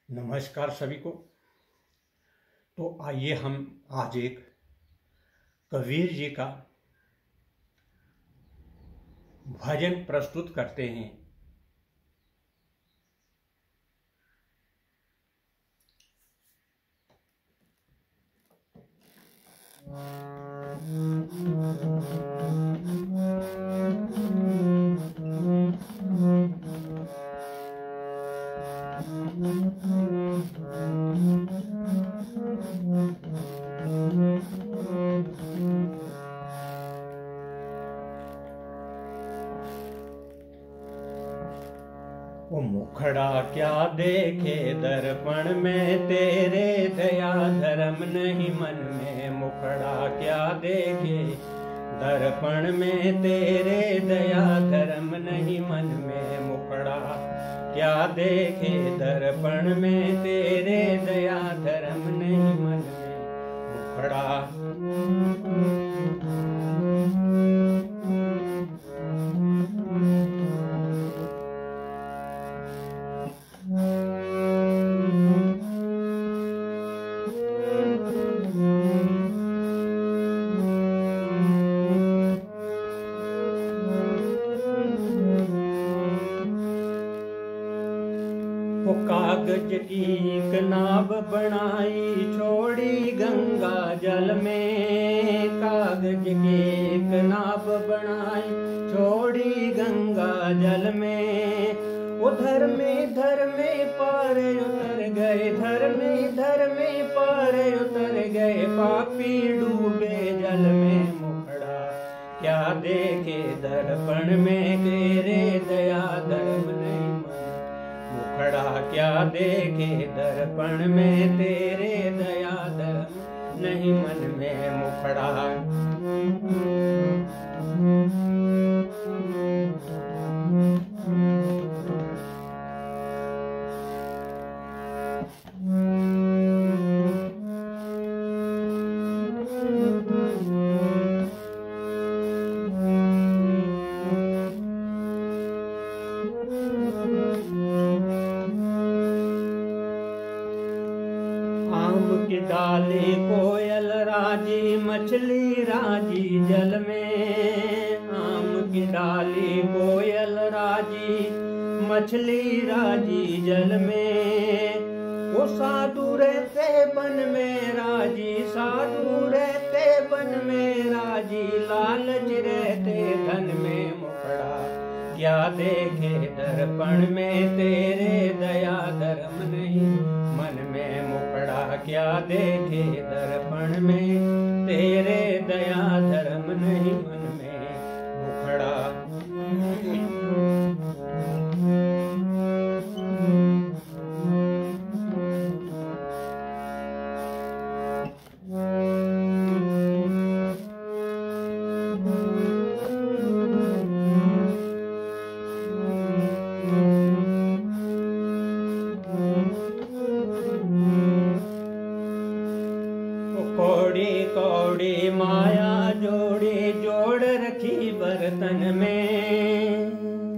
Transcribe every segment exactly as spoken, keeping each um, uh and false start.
नमस्कार सभी को। तो आइए हम आज एक कबीर जी का भजन प्रस्तुत करते हैं। वो मुखड़ा क्या देखे दर्पण में, तेरे दया धर्म नहीं मन में। मुखड़ा क्या देखे दर्पण में, तेरे दया धर्म नहीं मन में। मुखड़ा क्या देखे दर्पण में, तेरे दया धर्म नहीं मन में। मुखड़ा वो कागज की एक नाव बनाई, छोड़ी गंगा जल में। कागज की एक नाव बनाई, छोड़ी गंगा जल में। वो धर्मे धर्मे पार उतर गए, धर्मे धर्मे पार उतर गए। पापी डूबे जल में। मुखड़ा क्या देखे दर्पण में, तेरे दया धर्म नहीं मन। मुखड़ा क्या देखे दर्पण में, तेरे दया धर्म नहीं मन में। मुखड़ा आम की डाली कोयल राजी, मछली राजी जल में। आम की डाली कोयल राजी, मछली राजी जल में। वो साधु रहते वन में राजी, साधु रहते वन में राजी। लालच रहते धन में। मुखड़ा क्या देखे दर्पण में, तेरे दया धर्म नहीं मन में। मुखड़ा क्या देखे दर्पण में, तेरे दया धर्म नहीं मन में। मुखड़ा कौड़ी कौड़ी माया जोड़ी, जोड़ रखी बर्तन में।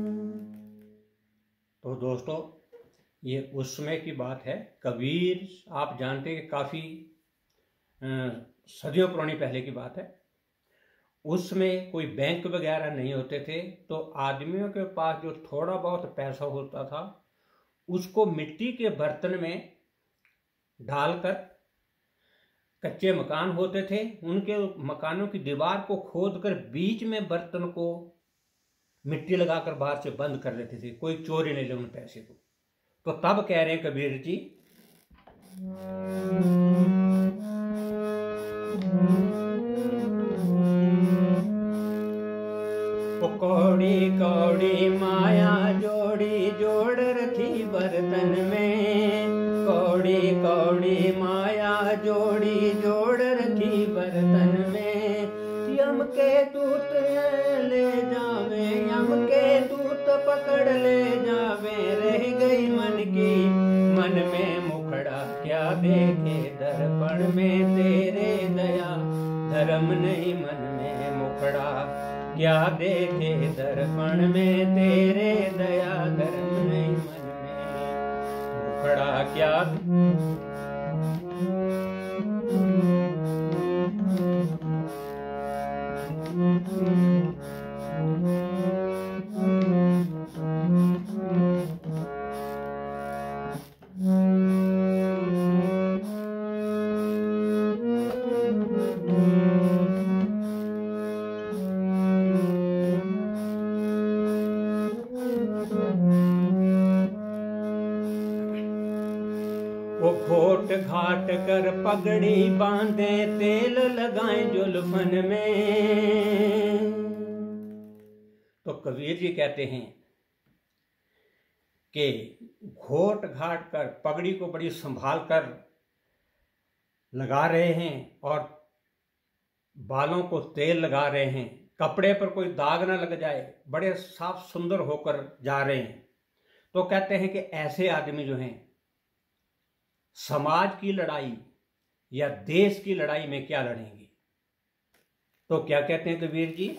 तो दोस्तों, ये उस समय की बात है। कबीर आप जानते हैं काफी सदियों पुरानी पहले की बात है। उसमें कोई बैंक वगैरह नहीं होते थे, तो आदमियों के पास जो थोड़ा बहुत पैसा होता था उसको मिट्टी के बर्तन में डालकर, कच्चे मकान होते थे, उनके मकानों की दीवार को खोदकर बीच में बर्तन को मिट्टी लगाकर बाहर से बंद कर देते थे, कोई चोरी नहीं ले उन पैसे को। तो तब कह रहे हैं कबीर जी, कौड़ी कौड़ी माया जोड़ी, जोड़ रखी बर्तन में। कौड़ी कौड़ी माया जोड़ी, जोड़ रखी बर्तन में। यम के दूत ले जावे, यम के दूत पकड़ ले जावे। रह गई मन की मन में। मुखड़ा क्या देखे दर्पण में, तेरे दया धर्म नहीं मन में। मुखड़ा क्या देखे दर्पण में, तेरे दया धर्म नहीं मन में। मुखड़ा क्या वो घोट घाट कर पगड़ी बांधे तेल लगाए जुल्फन में। तो कबीर जी कहते हैं कि घोट घाट कर पगड़ी को बड़ी संभाल कर लगा रहे हैं और बालों को तेल लगा रहे हैं, कपड़े पर कोई दाग ना लग जाए, बड़े साफ सुंदर होकर जा रहे हैं। तो कहते हैं कि ऐसे आदमी जो हैं समाज की लड़ाई या देश की लड़ाई में क्या लड़ेंगे। तो क्या कहते हैं कबीर जी,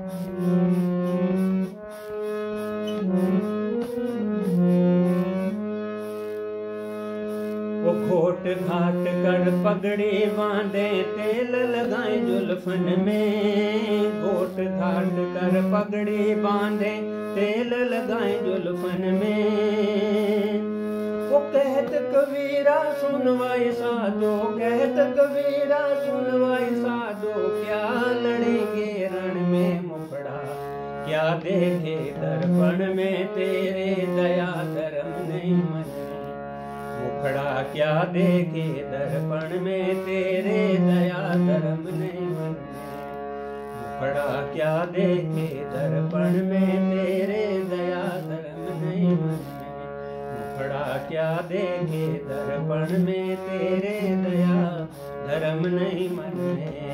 वो घोट घाट कर पगड़ी बांधे तेल लगाए जुल्फन में। घोट घाट कर पगड़ी बांधे तेल लगाए जुल्फन में। वो कहत कबीरा सुनवाई साधो, कहत कबीरा सुनवाई साधो, क्या लड़ेंगे रण में मुखड़ा क्या देखे दर्पण में तेरे दया धर्म नहीं मन में। मुखड़ा क्या देखे दर्पण में तेरे दया धर्म नहीं मन में। मुखड़ा क्या देखे दर्पण में तेरे दया धर्म नहीं मन में। मुखड़ा क्या देखे दर्पण में तेरे दया धर्म नहीं मन में।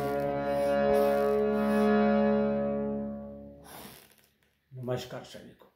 नमस्कार सभी को।